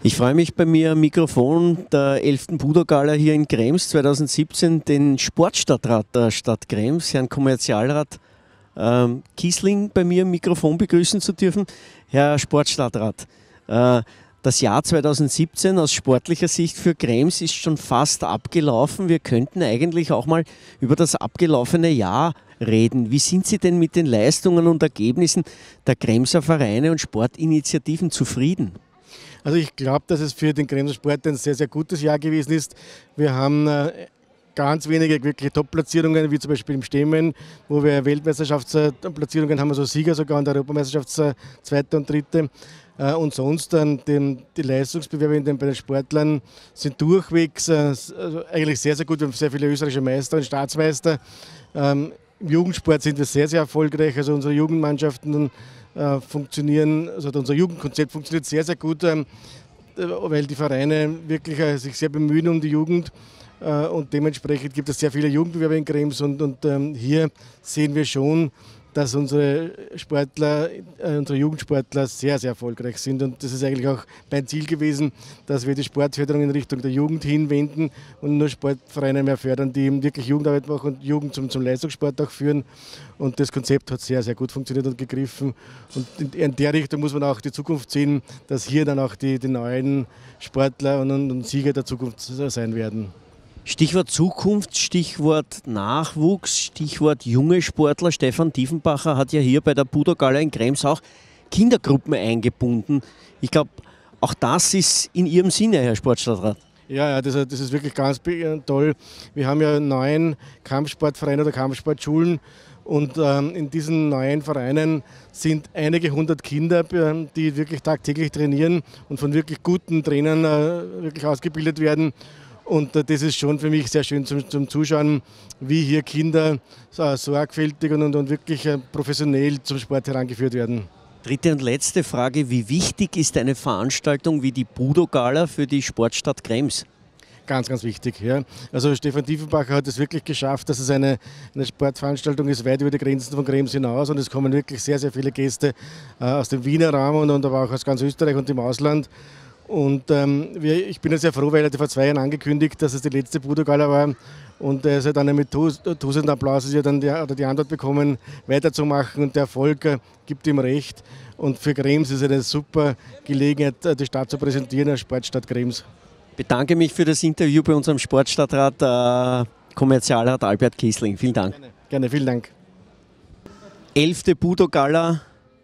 Ich freue mich bei mir am Mikrofon der 11. Budo-Gala hier in Krems 2017 den Sportstadtrat der Stadt Krems, Herrn Kommerzialrat Kiesling, bei mir am Mikrofon begrüßen zu dürfen. Herr Sportstadtrat, das Jahr 2017 aus sportlicher Sicht für Krems ist schon fast abgelaufen. Wir könnten eigentlich auch mal über das abgelaufene Jahr reden. Wie sind Sie denn mit den Leistungen und Ergebnissen der Kremser Vereine und Sportinitiativen zufrieden? Also ich glaube, dass es für den Kremser Sport ein sehr, sehr gutes Jahr gewesen ist. Wir haben ganz wenige wirkliche Top-Platzierungen, wie zum Beispiel im Stemmen, wo wir Weltmeisterschaftsplatzierungen haben, also Sieger sogar, und der Europameisterschafts Zweite und Dritte. Und sonst die Leistungsbewerbe bei den Sportlern sind durchwegs eigentlich sehr, sehr gut. Wir haben sehr viele österreichische Meister und Staatsmeister. Im Jugendsport sind wir sehr, sehr erfolgreich. Also unsere Jugendmannschaften funktionieren, also unser Jugendkonzept funktioniert sehr, sehr gut, weil die Vereine wirklich sich sehr bemühen um die Jugend. Und dementsprechend gibt es sehr viele Jugendbewerber in Krems und hier sehen wir schon, dass unsere Jugendsportler sehr, sehr erfolgreich sind. Und das ist eigentlich auch mein Ziel gewesen, dass wir die Sportförderung in Richtung der Jugend hinwenden und nur Sportvereine mehr fördern, die eben wirklich Jugendarbeit machen und Jugend zum Leistungssport auch führen. Und das Konzept hat sehr, sehr gut funktioniert und gegriffen. Und in der Richtung muss man auch die Zukunft sehen, dass hier dann auch die neuen Sportler und Sieger der Zukunft sein werden. Stichwort Zukunft, Stichwort Nachwuchs, Stichwort junge Sportler. Stefan Tiefenbacher hat ja hier bei der Budo-Gala in Krems auch Kindergruppen eingebunden. Ich glaube, auch das ist in Ihrem Sinne, Herr Sportstadtrat. Ja, das ist wirklich ganz toll. Wir haben ja 9 Kampfsportvereine oder Kampfsportschulen und in diesen 9 Vereinen sind einige 100 Kinder, die wirklich tagtäglich trainieren und von wirklich guten Trainern wirklich ausgebildet werden. Und das ist schon für mich sehr schön zum Zuschauen, wie hier Kinder sorgfältig und wirklich professionell zum Sport herangeführt werden. Dritte und letzte Frage, wie wichtig ist eine Veranstaltung wie die Budo-Gala für die Sportstadt Krems? Ganz, ganz wichtig. Ja. Also Stefan Tiefenbacher hat es wirklich geschafft, dass es eine Sportveranstaltung ist, weit über die Grenzen von Krems hinaus. Und es kommen wirklich sehr, sehr viele Gäste aus dem Wiener Raum und aber auch aus ganz Österreich und dem Ausland. Und ich bin ja sehr froh, weil er hat vor 2 Jahren angekündigt, dass es die letzte Budo-Gala war. Und er hat dann mit tausend Applaus dann die Antwort bekommen, weiterzumachen. Und der Erfolg gibt ihm recht. Und für Krems ist es eine super Gelegenheit, die Stadt zu präsentieren als Sportstadt Krems. Ich bedanke mich für das Interview bei unserem Sportstadtrat, Kommerzialrat Albert Kiesling. Vielen Dank. Gerne, vielen Dank. 11. Budo-Gala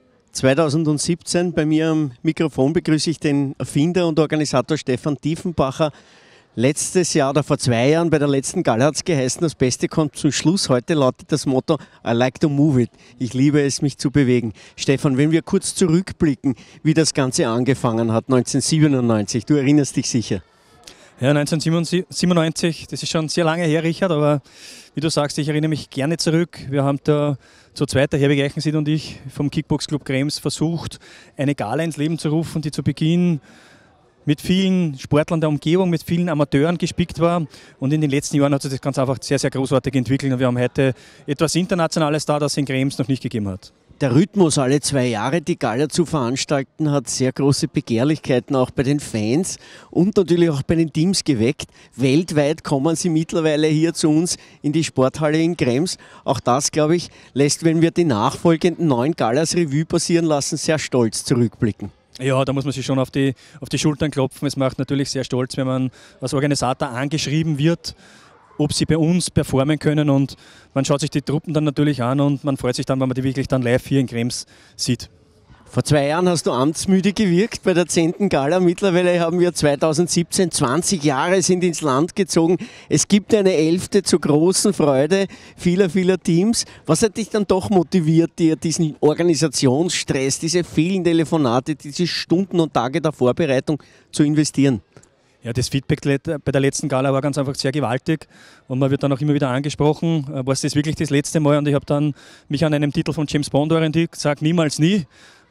2017. Bei mir am Mikrofon begrüße ich den Erfinder und Organisator Stefan Tiefenbacher. Letztes Jahr oder vor 2 Jahren bei der letzten Gala hat es geheißen, das Beste kommt zum Schluss. Heute lautet das Motto I like to move it. Ich liebe es, mich zu bewegen. Stefan, wenn wir kurz zurückblicken, wie das Ganze angefangen hat, 1997, du erinnerst dich sicher. Ja, 1997, das ist schon sehr lange her, Richard, aber wie du sagst, ich erinnere mich gerne zurück. Wir haben da zu zweit, der Herbig Eichensied und ich, vom Kickbox-Club Krems versucht, eine Gala ins Leben zu rufen, die zu Beginn mit vielen Sportlern der Umgebung, mit vielen Amateuren gespickt war. Und in den letzten Jahren hat sich das ganz einfach sehr, sehr großartig entwickelt. Und wir haben heute etwas Internationales da, das es in Krems noch nicht gegeben hat. Der Rhythmus, alle 2 Jahre die Gala zu veranstalten, hat sehr große Begehrlichkeiten auch bei den Fans und natürlich auch bei den Teams geweckt. Weltweit kommen sie mittlerweile hier zu uns in die Sporthalle in Krems. Auch das, glaube ich, lässt, wenn wir die nachfolgenden 9 Galas Revue passieren lassen, sehr stolz zurückblicken. Ja, da muss man sich schon auf die Schultern klopfen. Es macht natürlich sehr stolz, wenn man als Organisator angeschrieben wird, ob sie bei uns performen können, und man schaut sich die Truppen dann natürlich an und man freut sich dann, wenn man die wirklich dann live hier in Krems sieht. Vor 2 Jahren hast du amtsmüde gewirkt bei der 10. Gala. Mittlerweile haben wir 2017, 20 Jahre sind ins Land gezogen. Es gibt eine 11. zur großen Freude vieler Teams. Was hat dich dann doch motiviert, dir diesen Organisationsstress, diese vielen Telefonate, diese Stunden und Tage der Vorbereitung zu investieren? Ja, das Feedback bei der letzten Gala war ganz einfach sehr gewaltig und man wird dann auch immer wieder angesprochen, war es das wirklich das letzte Mal, und ich habe dann mich an einem Titel von James Bond orientiert, gesagt, niemals nie,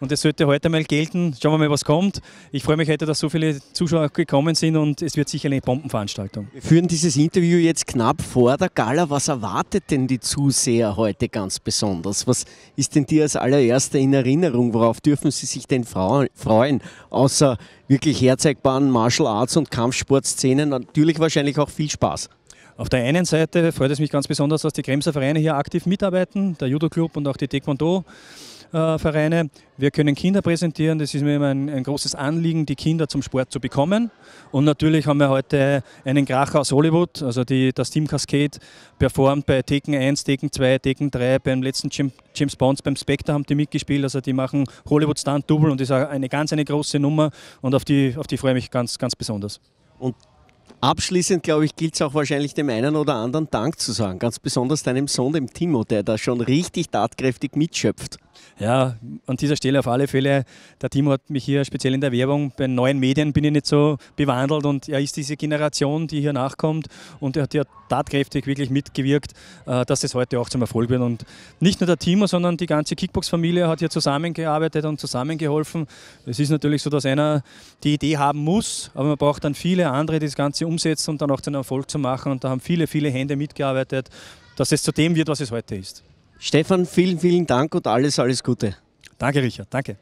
und das sollte heute mal gelten. Schauen wir mal, was kommt. Ich freue mich heute, dass so viele Zuschauer gekommen sind und es wird sicher eine Bombenveranstaltung. Wir führen dieses Interview jetzt knapp vor der Gala. Was erwartet denn die Zuseher heute ganz besonders? Was ist denn dir als allererster in Erinnerung? Worauf dürfen sie sich denn freuen? Außer wirklich herzeigbaren Martial Arts und Kampfsportszenen, natürlich wahrscheinlich auch viel Spaß. Auf der einen Seite freut es mich ganz besonders, dass die Kremser Vereine hier aktiv mitarbeiten, der Judo-Club und auch die Taekwondo-Vereine. Wir können Kinder präsentieren, das ist mir immer ein großes Anliegen, die Kinder zum Sport zu bekommen. Und natürlich haben wir heute einen Kracher aus Hollywood, also das Team Cascade performt bei Tekken 1, Tekken 2, Tekken 3, beim letzten James Bond, beim Spectre haben die mitgespielt, also die machen Hollywood Stunt Double und das ist eine große Nummer und auf die freue ich mich ganz, ganz besonders. Und abschließend, glaube ich, gilt es auch wahrscheinlich dem einen oder anderen Dank zu sagen, ganz besonders deinem Sohn, dem Timo, der da schon richtig tatkräftig mitschöpft. Ja, an dieser Stelle auf alle Fälle, der Timo hat mich hier speziell in der Werbung, bei neuen Medien bin ich nicht so bewandelt und er ist diese Generation, die hier nachkommt und er hat ja tatkräftig wirklich mitgewirkt, dass es heute auch zum Erfolg wird. Und nicht nur der Timo, sondern die ganze Kickbox-Familie hat hier zusammengearbeitet und zusammengeholfen. Es ist natürlich so, dass einer die Idee haben muss, aber man braucht dann viele andere, die das Ganze umsetzen und dann auch zu einem Erfolg zu machen. Und da haben viele, viele Hände mitgearbeitet, dass es zu dem wird, was es heute ist. Stefan, vielen, vielen Dank und alles Gute. Danke, Richard. Danke.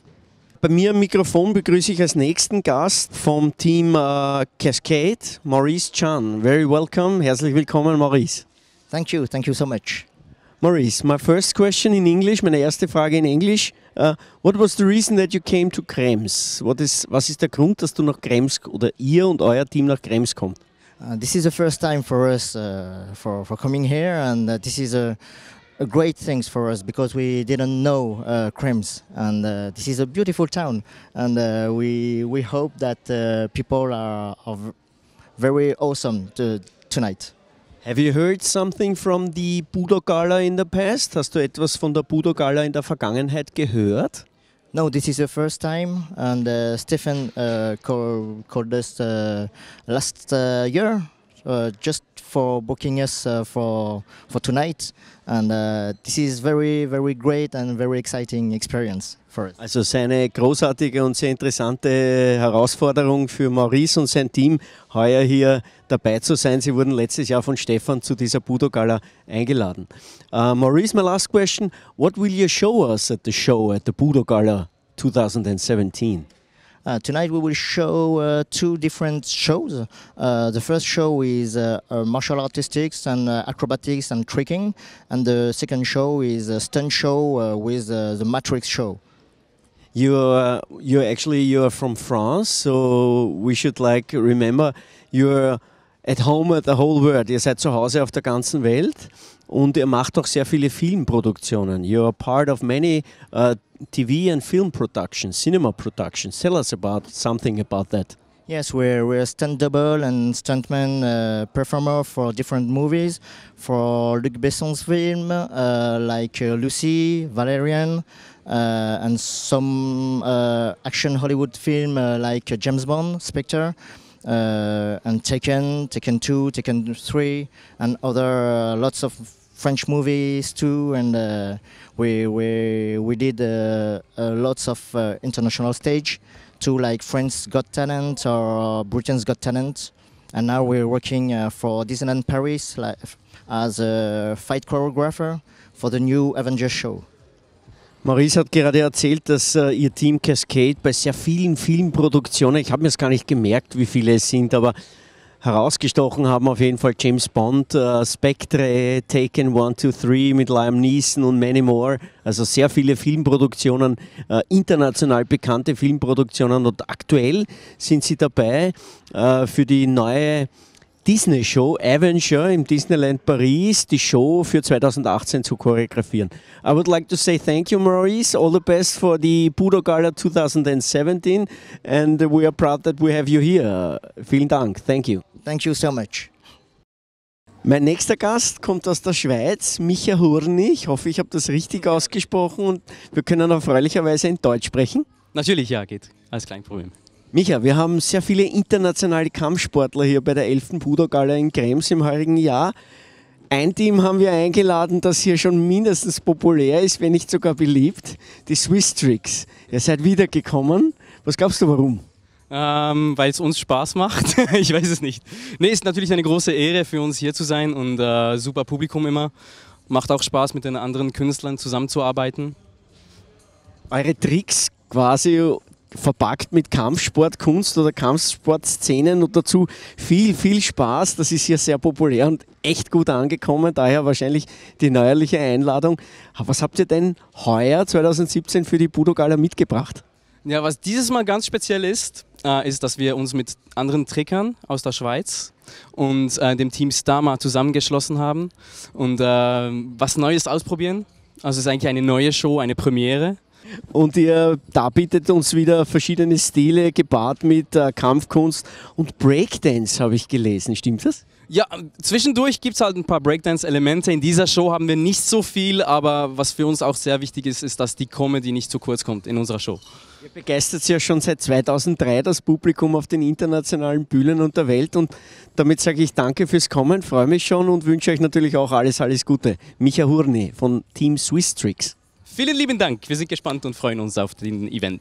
Bei mir am Mikrofon begrüße ich als nächsten Gast vom Team Cascade, Maurice Chan. Very welcome. Herzlich willkommen, Maurice. Thank you so much. Maurice, my first question in English, meine erste Frage in Englisch. What was the reason that you came to Krems? Was ist der Grund, dass du nach Krems oder ihr und euer Team nach Krems kommt? This is the first time for us for coming here, and this is a great thing for us because we didn't know Krems, and this is a beautiful town, and we hope that people are very awesome tonight. Have you heard something from the Budo Gala in the past? Hast du etwas von der Budo Gala in der Vergangenheit gehört? No, this is the first time, and Stefan called us last year just for booking us for tonight, and this is very, very great and very exciting experience for us. Also es ist eine großartige und sehr interessante Herausforderung für Maurice und sein Team, heuer hier dabei zu sein. Sie wurden letztes Jahr von Stefan zu dieser Budo Gala eingeladen. Maurice, my last question, what will you show us at the Budo Gala 2017? Tonight we will show two different shows. The first show is martial artistics and acrobatics and tricking, and the second show is a stunt show with the Matrix show. You're from France, so we should remember you're at home at the whole world. Ihr seid zu Hause auf der ganzen Welt und ihr macht auch sehr viele Filmproduktionen. You're part of many TV and film productions, cinema productions. Tell us something about that. Yes, we're a stunt double and stuntman performer for different movies. For Luc Besson's film, like Lucy, Valerian, and some action Hollywood film like James Bond, Spectre, and Taken 2, Taken 3, and other lots of French movies too. And we did lots of international stage too, like France Got Talent or Britain's Got Talent. And now we're working for Disneyland Paris as a fight choreographer for the new Avengers show. Maurice hat gerade erzählt, dass ihr Team Cascade bei sehr vielen Filmproduktionen, ich habe mir es gar nicht gemerkt, wie viele es sind, aber herausgestochen haben auf jeden Fall James Bond, Spectre, Taken 1, 2, 3 mit Liam Neeson und many more. Also sehr viele Filmproduktionen, international bekannte Filmproduktionen, und aktuell sind sie dabei für die neue Disney-Show Avenger im Disneyland Paris, die Show für 2018 zu choreografieren. I would like to say thank you, Maurice. All the best for the Budo Gala 2017, and we are proud that we have you here. Vielen Dank. Thank you. Thank you so much. Mein nächster Gast kommt aus der Schweiz, Micha Hurni. Ich hoffe, ich habe das richtig ausgesprochen und wir können erfreulicherweise in Deutsch sprechen. Natürlich, ja, geht. Alles kein Problem. Micha, wir haben sehr viele internationale Kampfsportler hier bei der 11. Budo Gala in Krems im heurigen Jahr. Ein Team haben wir eingeladen, das hier schon mindestens populär ist, wenn nicht sogar beliebt, die Swiss Tricks. Ihr seid wiedergekommen. Was glaubst du, warum? Weil es uns Spaß macht. Ich weiß es nicht. Nee, ist natürlich eine große Ehre für uns hier zu sein und super Publikum immer. Macht auch Spaß, mit den anderen Künstlern zusammenzuarbeiten. Eure Tricks quasi verpackt mit Kampfsportkunst oder Kampfsportszenen und dazu viel Spaß. Das ist hier sehr populär und echt gut angekommen, daher wahrscheinlich die neuerliche Einladung. Was habt ihr denn heuer 2017 für die Budo Gala mitgebracht? Ja, was dieses Mal ganz speziell ist, ist, dass wir uns mit anderen Trickern aus der Schweiz und dem Team Stama zusammengeschlossen haben und was Neues ausprobieren. Also es ist eigentlich eine neue Show, eine Premiere. Und ihr darbietet uns wieder verschiedene Stile gepaart mit Kampfkunst und Breakdance, habe ich gelesen. Stimmt das? Ja, zwischendurch gibt es halt ein paar Breakdance-Elemente. In dieser Show haben wir nicht so viel, aber was für uns auch sehr wichtig ist, ist, dass die Comedy nicht zu kurz kommt in unserer Show. Ihr begeistert ja schon seit 2003 das Publikum auf den internationalen Bühnen und der Welt und damit sage ich danke fürs Kommen, freue mich schon und wünsche euch natürlich auch alles Gute. Micha Hurni von Team Swiss Tricks. Vielen lieben Dank, wir sind gespannt und freuen uns auf den Event.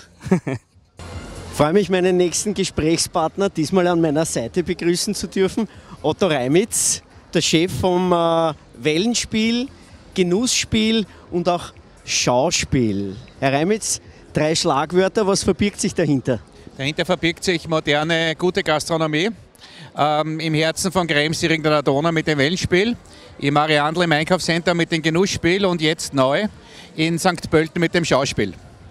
Ich freue mich, meinen nächsten Gesprächspartner diesmal an meiner Seite begrüßen zu dürfen. Otto Reimitz, der Chef vom Wellenspiel, Genussspiel und auch Schauspiel. Herr Reimitz, 3 Schlagwörter, was verbirgt sich dahinter? Dahinter verbirgt sich moderne, gute Gastronomie. Im Herzen von Krems die Ring der Donau mit dem Wellenspiel, im Ariandl im Einkaufscenter mit dem Genussspiel und jetzt neu in St. Pölten mit dem Schauspiel.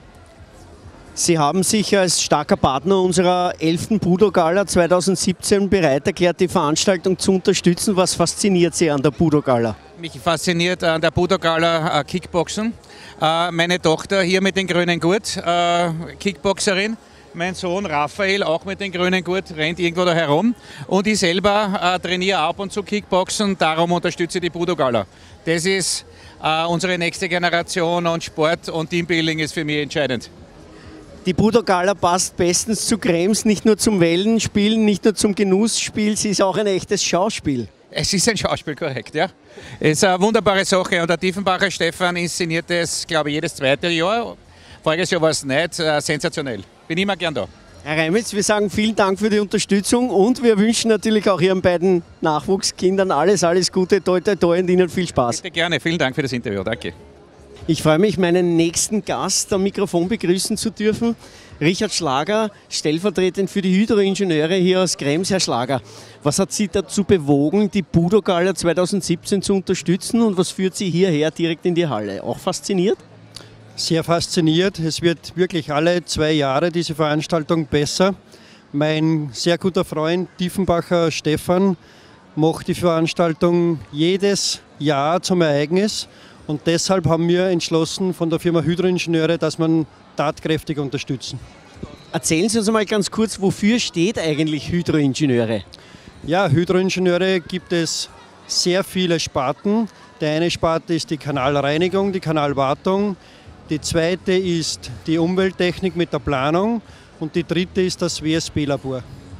Sie haben sich als starker Partner unserer 11. Budo Gala 2017 bereit erklärt, die Veranstaltung zu unterstützen. Was fasziniert Sie an der Budo Gala? Mich fasziniert an der Budo Gala Kickboxen. Meine Tochter hier mit dem grünen Gurt, Kickboxerin. Mein Sohn Raphael, auch mit dem grünen Gurt, rennt irgendwo da herum. Und ich selber trainiere ab und zu Kickboxen, darum unterstütze ich die Budo Gala. Das ist unsere nächste Generation und Sport und Teambuilding ist für mich entscheidend. Die Budo Gala passt bestens zu Krems, nicht nur zum Wellenspielen, nicht nur zum Genussspiel, sie ist auch ein echtes Schauspiel. Es ist ein Schauspiel, korrekt, ja. Es ist eine wunderbare Sache und der Tiefenbacher Stefan inszeniert es, glaube ich, jedes zweite Jahr. Voriges Jahr war es nicht, sensationell. Bin immer gern da. Herr Reimitz, wir sagen vielen Dank für die Unterstützung und wir wünschen natürlich auch Ihren beiden Nachwuchskindern alles Gute, toi toi toi und Ihnen viel Spaß. Bitte gerne, vielen Dank für das Interview, danke. Ich freue mich, meinen nächsten Gast am Mikrofon begrüßen zu dürfen. Richard Schlager, stellvertretend für die Hydroingenieure hier aus Krems. Herr Schlager, was hat Sie dazu bewogen, die Budo Gala 2017 zu unterstützen und was führt Sie hierher direkt in die Halle? Auch fasziniert? Sehr fasziniert. Es wird wirklich alle 2 Jahre diese Veranstaltung besser. Mein sehr guter Freund Tiefenbacher Stefan macht die Veranstaltung jedes Jahr zum Ereignis. Und deshalb haben wir entschlossen von der Firma Hydroingenieure, dass man tatkräftig unterstützen. Erzählen Sie uns mal ganz kurz, wofür steht eigentlich Hydroingenieure? Ja, Hydroingenieure gibt es sehr viele Sparten. Die eine Sparte ist die Kanalreinigung, die Kanalwartung. Die zweite ist die Umwelttechnik mit der Planung. Und die dritte ist das WSB-Labor.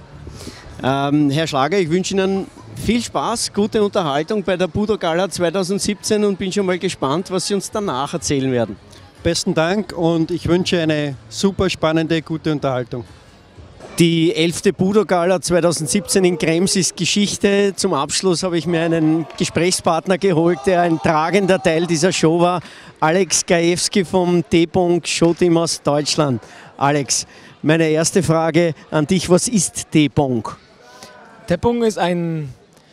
Herr Schlager, ich wünsche Ihnen viel Spaß, gute Unterhaltung bei der Budo Gala 2017 und bin schon mal gespannt, was Sie uns danach erzählen werden. Besten Dank und ich wünsche eine super spannende, gute Unterhaltung. Die 11. Budo Gala 2017 in Krems ist Geschichte. Zum Abschluss habe ich mir einen Gesprächspartner geholt, der ein tragender Teil dieser Show war. Alex Gajewski vom T-Punkt Showteam aus Deutschland. Alex, meine erste Frage an dich, was ist T-Punkt? T-Punkt ist ein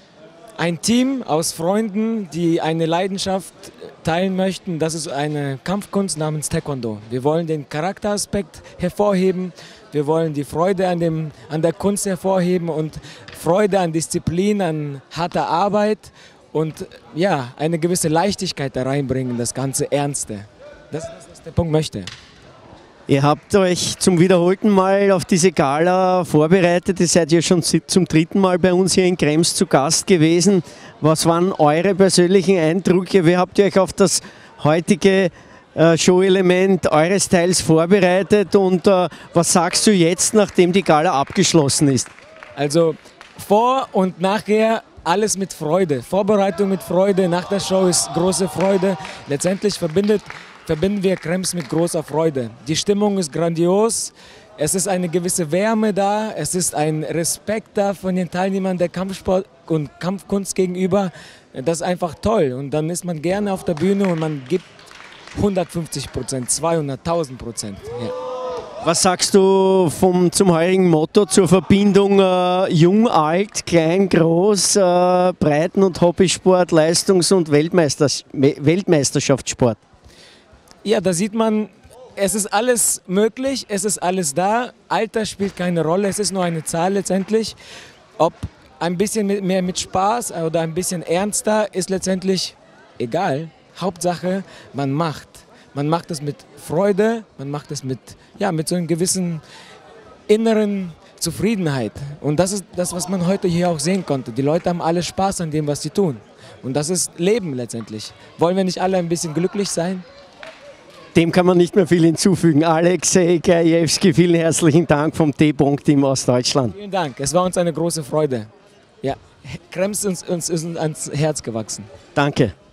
Team aus Freunden, die eine Leidenschaft teilen möchten. Das ist eine Kampfkunst namens Taekwondo. Wir wollen den Charakteraspekt hervorheben, wir wollen die Freude an der Kunst hervorheben und Freude an Disziplin, an harter Arbeit und ja, eine gewisse Leichtigkeit da reinbringen, das ganze Ernste. Das ist das, was T-Punkt möchte. Ihr habt euch zum wiederholten Mal auf diese Gala vorbereitet. Ihr seid ja schon zum 3. Mal bei uns hier in Krems zu Gast gewesen. Was waren eure persönlichen Eindrücke? Wie habt ihr euch auf das heutige Show-Element eures Teils vorbereitet? Und was sagst du jetzt, nachdem die Gala abgeschlossen ist? Also vor und nachher alles mit Freude. Vorbereitung mit Freude, nach der Show ist große Freude. Letztendlich verbinden wir Krems mit großer Freude. Die Stimmung ist grandios. Es ist eine gewisse Wärme da, es ist ein Respekt da von den Teilnehmern der Kampfsport und Kampfkunst gegenüber. Das ist einfach toll und dann ist man gerne auf der Bühne und man gibt 150%, 200.000%. Ja. Was sagst du zum heurigen Motto zur Verbindung Jung, Alt, Klein, Groß, Breiten- und Hobbysport, Leistungs- und Weltmeisterschaftssport? Ja, da sieht man, es ist alles möglich, es ist alles da. Alter spielt keine Rolle, es ist nur eine Zahl letztendlich. Ob ein bisschen mehr mit Spaß oder ein bisschen ernster ist letztendlich egal. Hauptsache, man macht. Man macht es mit Freude, man macht es mit so einer gewissen inneren Zufriedenheit. Und das ist das, was man heute hier auch sehen konnte. Die Leute haben alle Spaß an dem, was sie tun. Und das ist Leben letztendlich. Wollen wir nicht alle ein bisschen glücklich sein? Dem kann man nicht mehr viel hinzufügen. Alexej Gajewski, vielen herzlichen Dank vom T-Punkt-Team aus Deutschland. Vielen Dank, es war uns eine große Freude. Ja, Krems ist uns ans Herz gewachsen. Danke.